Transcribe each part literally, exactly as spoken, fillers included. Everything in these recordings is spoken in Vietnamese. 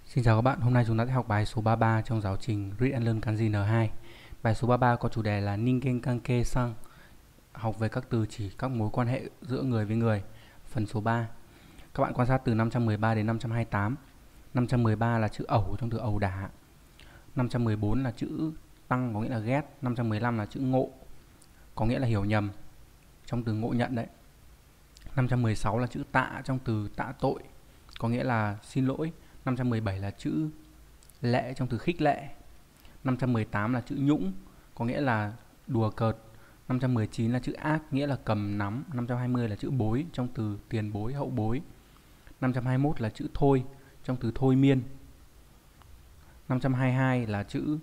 Xin chào các bạn, hôm nay chúng ta sẽ học bài số ba mươi ba trong giáo trình Read and Learn Kanji N hai. Bài số ba mươi ba có chủ đề là Ningen Kanke Sang, học về các từ chỉ các mối quan hệ giữa người với người. Phần số ba. Các bạn quan sát từ năm trăm mười ba đến năm trăm hai mươi tám. năm trăm mười ba là chữ ẩu trong từ ẩu đả. năm trăm mười bốn là chữ tăng có nghĩa là ghét. năm trăm mười lăm là chữ ngộ có nghĩa là hiểu nhầm trong từ ngộ nhận đấy. năm trăm mười sáu là chữ tạ trong từ tạ tội có nghĩa là xin lỗi. năm trăm mười bảy là chữ lệ trong từ khích lệ. năm trăm mười tám là chữ nhũng có nghĩa là đùa cợt. năm trăm mười chín là chữ ác nghĩa là cầm nắm. năm trăm hai mươi là chữ bối trong từ tiền bối hậu bối. năm trăm hai mươi mốt là chữ thôi trong từ thôi miên. năm trăm hai mươi hai là chữ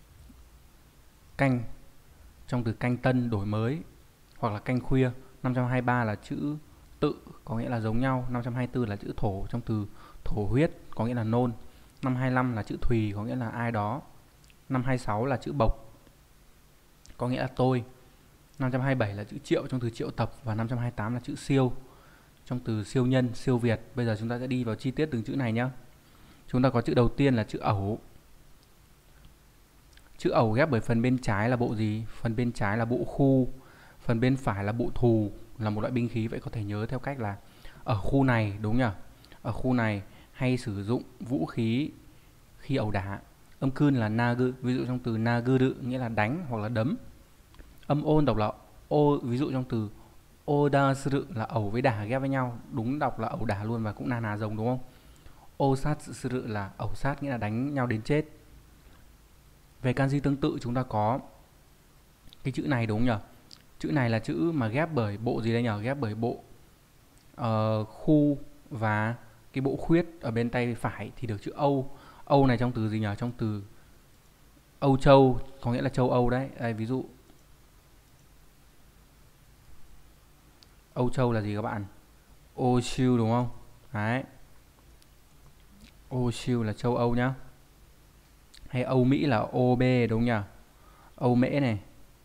canh trong từ canh tân đổi mới hoặc là canh khuya. năm trăm hai mươi ba là chữ tự có nghĩa là giống nhau. năm trăm hai mươi tư là chữ thổ trong từ thổ huyết có nghĩa là nôn. năm trăm hai mươi lăm là chữ thùy có nghĩa là ai đó. năm trăm hai mươi sáu là chữ bộc có nghĩa là tôi. năm trăm hai mươi bảy là chữ triệu trong từ triệu tập. Và năm trăm hai mươi tám là chữ siêu trong từ siêu nhân, siêu việt. Bây giờ chúng ta sẽ đi vào chi tiết từng chữ này nhé. Chúng ta có chữ đầu tiên là chữ ẩu. Chữ ẩu ghép bởi phần bên trái là bộ gì? Phần bên trái là bộ khu, phần bên phải là bộ thù, là một loại binh khí. Vậy có thể nhớ theo cách là ở khu này, đúng nhỉ? Ở khu này hay sử dụng vũ khí khi ẩu đả. Âm cun là nagu, ví dụ trong từ naguru nghĩa là đánh hoặc là đấm. Âm ôn đọc là ô, ví dụ trong từ odasuru là ẩu với đả ghép với nhau, đúng đọc là ẩu đả luôn và cũng na ná giống đúng không? Osatsuru là ẩu sát nghĩa là đánh nhau đến chết. Về kanji tương tự chúng ta có cái chữ này đúng nhỉ? Chữ này là chữ mà ghép bởi bộ gì đây nhỉ? Ghép bởi bộ uh, khu và cái bộ khuyết ở bên tay phải thì được chữ Âu. Âu này trong từ gì nhỉ? Trong từ Âu Châu có nghĩa là châu Âu đấy. Đây ví dụ Âu Châu là gì các bạn? Âu Siêu đúng không? Đấy. Âu Siêu là châu Âu nhá. Hay Âu Mỹ là ô bê đúng nhỉ? Âu Mễ này.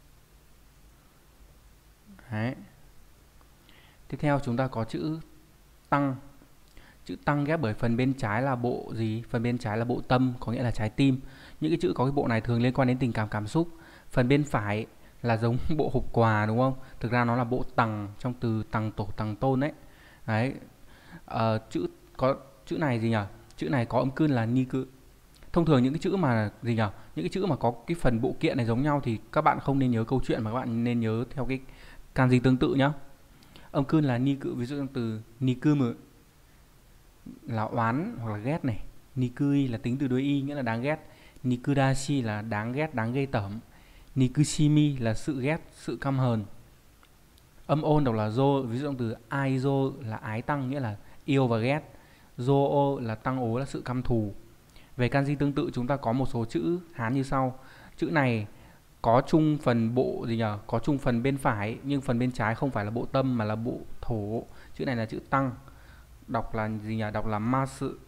Đấy. Tiếp theo chúng ta có chữ tăng. Chữ tăng ghép bởi phần bên trái là bộ gì? Phần bên trái là bộ tâm có nghĩa là trái tim. Những cái chữ có cái bộ này thường liên quan đến tình cảm cảm xúc. Phần bên phải là giống bộ hộp quà đúng không? Thực ra nó là bộ tằng trong từ tằng tổ tằng tôn đấy. Đấy. À, chữ có chữ này gì nhỉ? Chữ này có âm cun là ni cự. Thông thường những cái chữ mà gì nhỉ? Những cái chữ mà có cái phần bộ kiện này giống nhau thì các bạn không nên nhớ câu chuyện mà các bạn nên nhớ theo cái kanji tương tự nhá. Âm cun là ni cự, ví dụ trong từ nikumu là oán hoặc là ghét này. Nikui là tính từ đuôi y nghĩa là đáng ghét. Nikudashi là đáng ghét, đáng gây tởm. Nikushimi là sự ghét, sự căm hờn. Âm ôn đọc là zo, ví dụ trong từ aizo là ái tăng nghĩa là yêu và ghét. Zo là tăng ố là sự căm thù. Về kanji tương tự chúng ta có một số chữ Hán như sau. Chữ này có chung phần bộ gì nhỉ? Có chung phần bên phải nhưng phần bên trái không phải là bộ tâm mà là bộ thổ. Chữ này là chữ tăng. Đọc là gì nhỉ? Đọc là ma sự.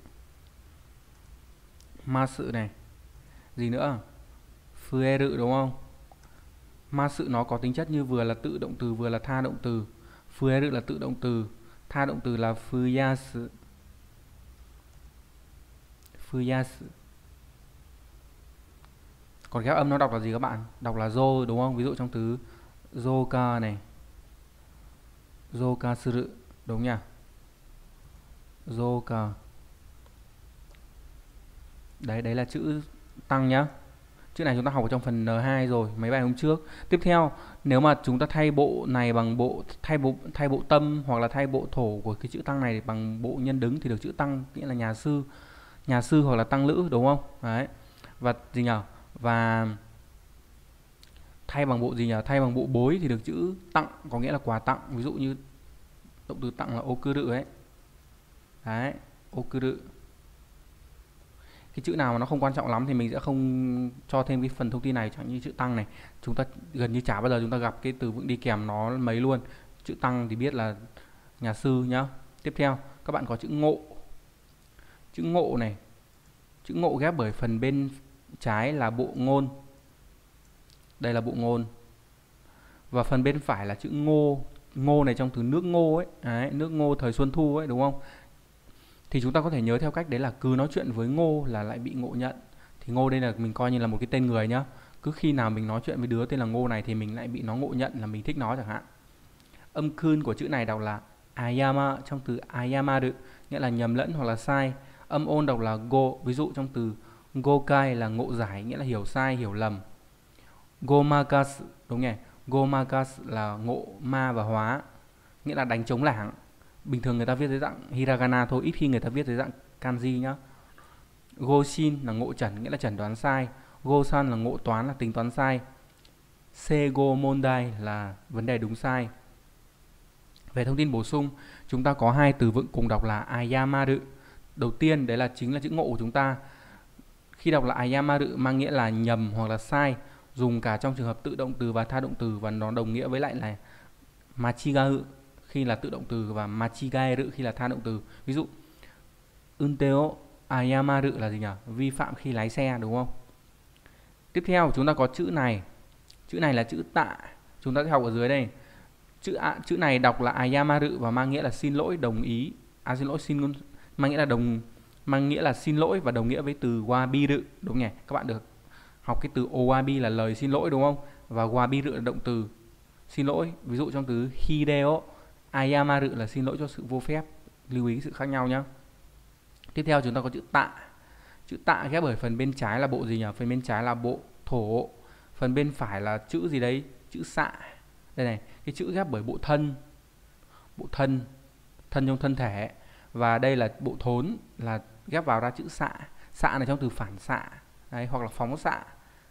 Ma sự này. Gì nữa? Fueru đúng không? Ma sự nó có tính chất như vừa là tự động từ vừa là tha động từ. Fueru là tự động từ, tha động từ là fuyasu. Fuyasu. Còn ghép âm nó đọc là gì các bạn? Đọc là zo đúng không? Ví dụ trong từ zoka này. Zoka suru đúng nhỉ? Zoka. Đấy, đấy là chữ tăng nhá. Chữ này chúng ta học ở trong phần N hai rồi, mấy bài hôm trước. Tiếp theo, nếu mà chúng ta thay bộ này bằng bộ thay bộ thay bộ tâm hoặc là thay bộ thổ của cái chữ tăng này bằng bộ nhân đứng thì được chữ tăng nghĩa là nhà sư. Nhà sư hoặc là tăng lữ đúng không? Đấy. Và gì nhỉ? Và thay bằng bộ gì nhỉ? Thay bằng bộ bối thì được chữ tặng có nghĩa là quà tặng. Ví dụ như động từ tặng là okuru ấy. Đấy, okuru. Cái chữ nào mà nó không quan trọng lắm thì mình sẽ không cho thêm cái phần thông tin này, chẳng như chữ tăng này. Chúng ta gần như chả bao giờ chúng ta gặp cái từ vựng đi kèm nó mấy luôn. Chữ tăng thì biết là nhà sư nhá. Tiếp theo, các bạn có chữ ngộ. Chữ ngộ này. Chữ ngộ ghép bởi phần bên trái là bộ ngôn. Đây là bộ ngôn. Và phần bên phải là chữ ngô. Ngô này trong từ nước ngô ấy. Đấy, nước ngô thời Xuân Thu ấy đúng không? Thì chúng ta có thể nhớ theo cách đấy là cứ nói chuyện với Ngô là lại bị ngộ nhận. Thì Ngô đây là mình coi như là một cái tên người nhá. Cứ khi nào mình nói chuyện với đứa tên là Ngô này thì mình lại bị nó ngộ nhận là mình thích nó chẳng hạn. Âm kun của chữ này đọc là ayama trong từ ayamaru, nghĩa là nhầm lẫn hoặc là sai. Âm ôn đọc là go, ví dụ trong từ gokai là ngộ giải, nghĩa là hiểu sai, hiểu lầm. Gomakasu, đúng nhỉ? Gomakasu là ngộ ma và hóa, nghĩa là đánh trống lảng. Bình thường người ta viết dưới dạng hiragana thôi, ít khi người ta viết dưới dạng kanji nhá. Goshin là ngộ chẩn, nghĩa là chẩn đoán sai. Gosan là ngộ toán, là tính toán sai. Seigo mondai là vấn đề đúng sai. Về thông tin bổ sung, chúng ta có hai từ vựng cùng đọc là ayamaru. Đầu tiên đấy là chính là chữ ngộ của chúng ta. Khi đọc là ayamaru mang nghĩa là nhầm hoặc là sai, dùng cả trong trường hợp tự động từ và tha động từ, và nó đồng nghĩa với lại là machigau khi là tự động từ và machigaeru khi là tha động từ. Ví dụ unteo ayamaru là gì nhỉ? Vi phạm khi lái xe, đúng không? Tiếp theo chúng ta có chữ này. Chữ này là chữ tạ. Chúng ta sẽ học ở dưới đây. Chữ à, chữ này đọc là ayamaru và mang nghĩa là xin lỗi, đồng ý. À xin lỗi, xin mang nghĩa là đồng mang nghĩa là xin lỗi và đồng nghĩa với từ wabiru, đúng nhỉ? Các bạn được học cái từ owabi là lời xin lỗi, đúng không? Và wabiru là động từ xin lỗi. Ví dụ trong từ hideo ayamaru là xin lỗi cho sự vô phép. Lưu ý sự khác nhau nhé. Tiếp theo chúng ta có chữ tạ. Chữ tạ ghép bởi phần bên trái là bộ gì nhỉ? Phần bên trái là bộ thổ. Phần bên phải là chữ gì đấy? Chữ xạ. Đây này, cái chữ ghép bởi bộ thân. Bộ thân, thân trong thân thể. Và đây là bộ thốn, là ghép vào ra chữ xạ. Xạ này trong từ phản xạ đấy, hoặc là phóng xạ.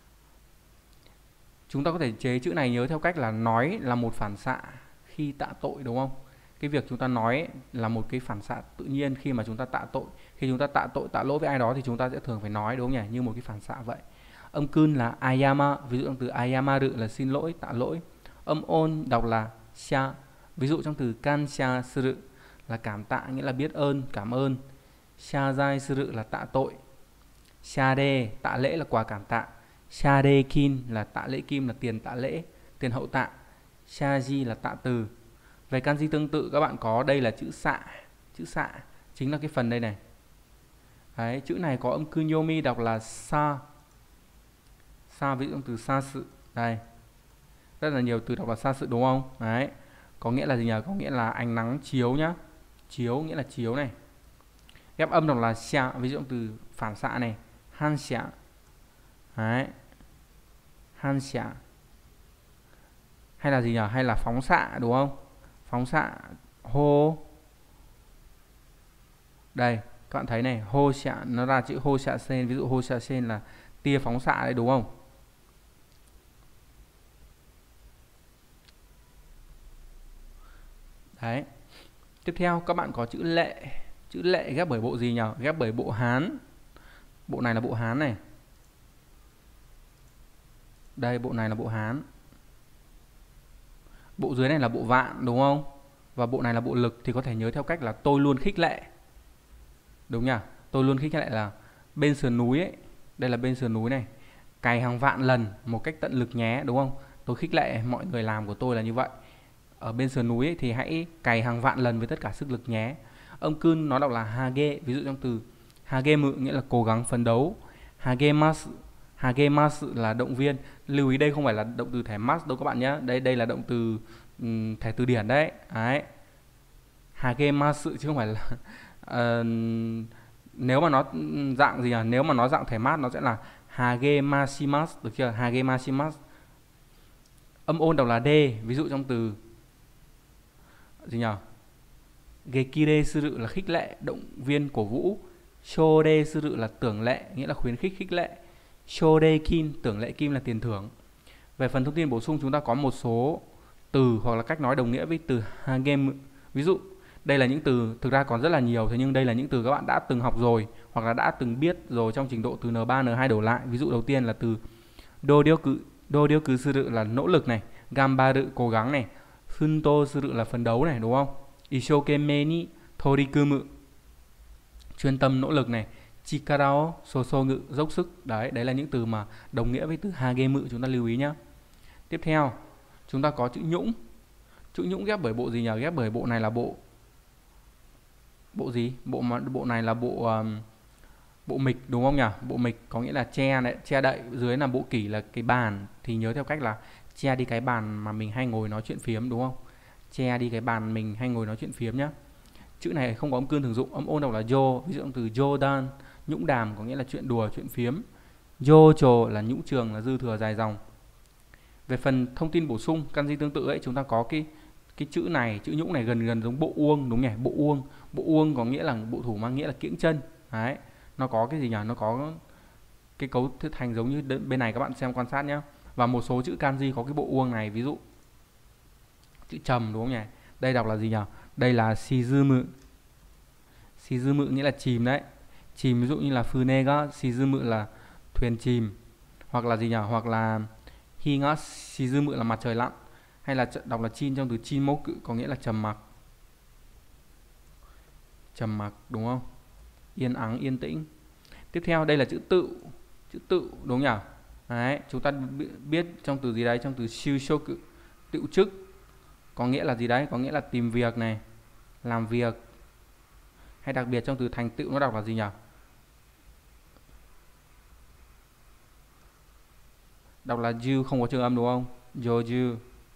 Chúng ta có thể chế chữ này nhớ theo cách là nói là một phản xạ khi tạ tội, đúng không? Cái việc chúng ta nói là một cái phản xạ tự nhiên khi mà chúng ta tạ tội. Khi chúng ta tạ tội, tạ lỗi với ai đó thì chúng ta sẽ thường phải nói, đúng không nhỉ? Như một cái phản xạ vậy. Âm kun là ayama, ví dụ trong từ ayamaru là xin lỗi, tạ lỗi. Âm ôn đọc là sha, ví dụ trong từ kansha suru là cảm tạ, nghĩa là biết ơn, cảm ơn. Shazai suru là tạ tội. Shade, tạ lễ là quà cảm tạ. Shade kin là tạ lễ kim, là tiền tạ lễ, tiền hậu tạ. Shaji là tạ từ. Về kanji tương tự các bạn có đây là chữ xạ. Chữ xạ chính là cái phần đây này. Đấy, chữ này có âm kunyomi đọc là sa. Sa ví dụ trong từ sa sự. Đây. Rất là nhiều từ đọc là sa sự, đúng không? Đấy. Có nghĩa là gì nhỉ? Có nghĩa là ánh nắng chiếu nhá. Chiếu nghĩa là chiếu này. Ghép âm đọc là xạ, ví dụ từ phản xạ này. Han xạ. Đấy. Han xạ. Hay là gì nhỉ? Hay là phóng xạ, đúng không? Phóng xạ. Hô. Đây, các bạn thấy này, hô xạ, nó ra chữ hô xạ sen. Ví dụ hô xạ sen là tia phóng xạ đấy, đúng không? Đấy. Tiếp theo các bạn có chữ lệ. Chữ lệ ghép bởi bộ gì nhỉ? Ghép bởi bộ Hán. Bộ này là bộ Hán này. Đây, bộ này là bộ Hán. Bộ dưới này là bộ vạn, đúng không? Và bộ này là bộ lực, thì có thể nhớ theo cách là tôi luôn khích lệ. Đúng nhỉ? Tôi luôn khích lệ là bên sườn núi ấy. Đây là bên sườn núi này. Cày hàng vạn lần một cách tận lực nhé, đúng không? Tôi khích lệ mọi người làm của tôi là như vậy. Ở bên sườn núi ấy, thì hãy cày hàng vạn lần với tất cả sức lực nhé. Âm kun nó đọc là hage, ví dụ trong từ hagemu nghĩa là cố gắng phấn đấu. Hagemasu, hagemasu là động viên. Lưu ý đây không phải là động từ thẻ mas đâu các bạn nhé. Đây đây là động từ um, thẻ từ điển đấy. Đấy. Hagemasu chứ không phải là uh, nếu mà nó dạng gì à? Nếu mà nó dạng thẻ mát nó sẽ là hagemashimasu, được chưa? Hagemashimasu. Âm ôn đọc là d, ví dụ trong từ gì nhỉ? Gekire suru là khích lệ, động viên, cổ vũ. Shode suru là tưởng lệ, nghĩa là khuyến khích, khích lệ. Shode kin, tưởng lệ kim là tiền thưởng. Về phần thông tin bổ sung chúng ta có một số từ hoặc là cách nói đồng nghĩa với từ hagemu. Ví dụ đây là những từ, thực ra còn rất là nhiều, thế nhưng đây là những từ các bạn đã từng học rồi hoặc là đã từng biết rồi trong trình độ từ N ba, N hai đổ lại. Ví dụ đầu tiên là từ dodyoku, dodyoku suru là nỗ lực này, gambaru cố gắng này, funto suru là phấn đấu này, đúng không? Ishokeme ni torikumu chuyên tâm nỗ lực này, chikara o sosogu dốc sức. Đấy, đấy là những từ mà đồng nghĩa với từ hagemu, chúng ta lưu ý nhé. Tiếp theo chúng ta có chữ nhũng. Chữ nhũng ghép bởi bộ gì nhỉ? Ghép bởi bộ này là bộ Bộ gì? Bộ mà bộ này là bộ um, bộ mịch đúng không nhỉ? Bộ mịch có nghĩa là che này, che đậy, dưới là bộ kỷ là cái bàn, thì nhớ theo cách là che đi cái bàn mà mình hay ngồi nói chuyện phiếm đúng không? Che đi cái bàn mình hay ngồi nói chuyện phiếm nhá. Chữ này không có âm cương thường dụng, âm ôn đọc là yo, ví dụ từ Jordan, nhũng đàm có nghĩa là chuyện đùa, chuyện phiếm. Yocho là nhũng trường, là dư thừa dài dòng. Về phần thông tin bổ sung kanji tương tự ấy, chúng ta có cái cái chữ này, chữ nhũng này gần gần giống bộ uông đúng nhỉ? Bộ uông, bộ uông có nghĩa là bộ thủ mang nghĩa là kiễng chân. Đấy, nó có cái gì nhỉ? Nó có cái cấu thành giống như bên này, các bạn xem quan sát nhé. Và một số chữ kanji có cái bộ uông này, ví dụ chữ trầm đúng không nhỉ? Đây đọc là gì nhỉ? Đây là shizumu. Shizumu nghĩa là chìm đấy. Chìm ví dụ như là funega shizumu là thuyền chìm, hoặc là gì nhỉ? Hoặc là hi ga shizumu là mặt trời lặn, hay là đọc là chin trong từ chinmoku có nghĩa là trầm mặc. Trầm mặc đúng không? Yên ắng, yên tĩnh. Tiếp theo đây là chữ tự. Chữ tự đúng nhỉ? Đấy, chúng ta biết trong từ gì đấy, trong từ shushoku, tự chức, có nghĩa là gì đấy? Có nghĩa là tìm việc này, làm việc. Hay đặc biệt trong từ thành tựu nó đọc là gì nhỉ? Đọc là ju, không có trường âm đúng không? Joju.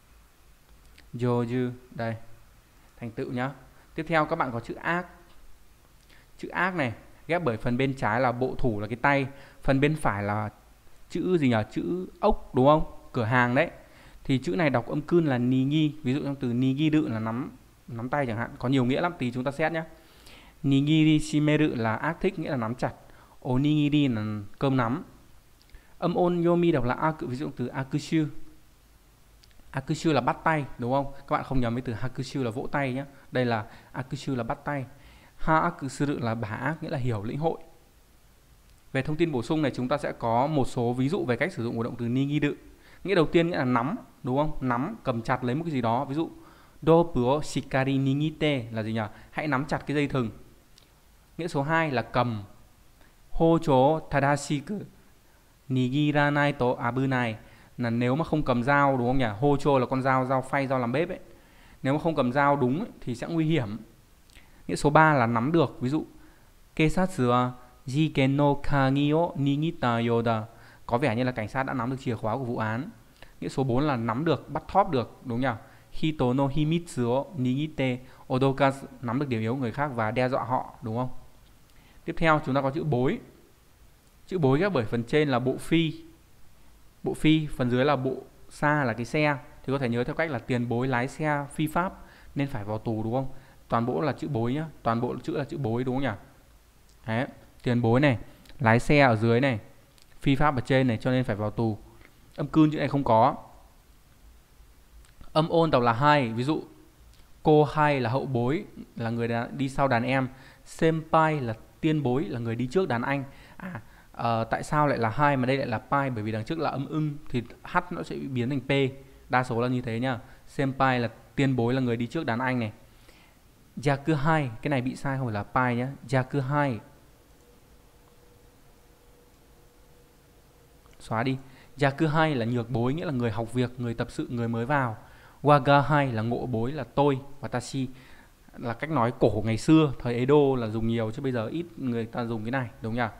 Joju, đây. Thành tựu nhá. Tiếp theo các bạn có chữ ác. Chữ ác này ghép bởi phần bên trái là bộ thủ là cái tay, phần bên phải là chữ gì nhỉ? Chữ ốc đúng không? Cửa hàng đấy. Thì chữ này đọc âm cun là nigi, ví dụ trong từ nigiru là nắm nắm tay chẳng hạn, có nhiều nghĩa lắm, tí chúng ta xét nhé. Nigiri shimeru là ác thích, nghĩa là nắm chặt. Onigiri là cơm nắm. Âm ôn yomi đọc là aku, ví dụ từ akushu. Akushu là bắt tay đúng không? Các bạn không nhầm với từ hakushu là vỗ tay nhé. Đây là akushu là bắt tay. Ha akusuru là bả ác, nghĩa là hiểu, lĩnh hội. Về thông tin bổ sung này chúng ta sẽ có một số ví dụ về cách sử dụng của động từ nigiru. Nghĩa đầu tiên nghĩa là nắm đúng không? Nắm, cầm chặt lấy một cái gì đó. Ví dụ dopu o shikari nigite là gì nhỉ? Hãy nắm chặt cái dây thừng. Nghĩa số hai là cầm. Hocho tadashiku nigiranai to abunai là nếu mà không cầm dao đúng không nhỉ? Hocho là con dao, dao phay, dao làm bếp ấy. Nếu mà không cầm dao đúng ấy, thì sẽ nguy hiểm. Nghĩa số ba là nắm được. Ví dụ Keisatsu wa jiken no kagi o nigita yoda, có vẻ như là cảnh sát đã nắm được chìa khóa của vụ án. Nghĩa số bốn là nắm được, bắt thóp được đúng nhỉ? Hito no himitsu o nigite odokazu, nắm được điểm yếu của người khác và đe dọa họ đúng không? Tiếp theo chúng ta có chữ bối. Chữ bối ghép bởi phần trên là bộ phi. Bộ phi, phần dưới là bộ xa là cái xe. Thì có thể nhớ theo cách là tiền bối lái xe phi pháp nên phải vào tù đúng không? Toàn bộ là chữ bối nhá, toàn bộ chữ là chữ bối đúng không nhỉ? Đấy, tiền bối này, lái xe ở dưới này, phi pháp ở trên này, cho nên phải vào tù. Âm cun chữ này không có. Âm ôn đọc là hai, ví dụ cô hai là hậu bối, là người đi sau đàn em. Senpai là tiên bối, là người đi trước đàn anh. À, uh, tại sao lại là hai mà đây lại là pai? Bởi vì đằng trước là âm ưng thì h nó sẽ bị biến thành p, đa số là như thế nhá. Senpai là tiên bối, là người đi trước đàn anh này. Yaku hai, cái này bị sai, không phải là pai nhá. Yaku hai, xóa đi. Yaku hai là nhược bối, nghĩa là người học việc, người tập sự, người mới vào. Waga hai là ngộ bối, là tôi. Watashi là cách nói cổ ngày xưa, thời Edo là dùng nhiều, chứ bây giờ ít người ta dùng cái này, đúng nhỉ?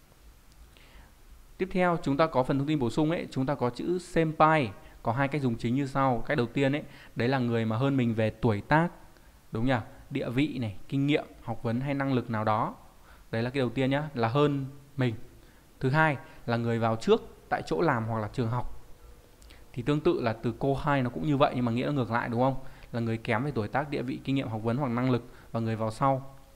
Tiếp theo chúng ta có phần thông tin bổ sung ấy, chúng ta có chữ senpai, có hai cách dùng chính như sau. Cách đầu tiên ấy, đấy là người mà hơn mình về tuổi tác, đúng nhỉ? Địa vị này, kinh nghiệm, học vấn hay năng lực nào đó. Đấy là cái đầu tiên nhá, là hơn mình. Thứ hai là người vào trước tại chỗ làm hoặc là trường học. Thì tương tự là từ cô hai nó cũng như vậy, nhưng mà nghĩa là ngược lại đúng không? Là người kém về tuổi tác, địa vị, kinh nghiệm, học vấn hoặc năng lực, và người vào sau.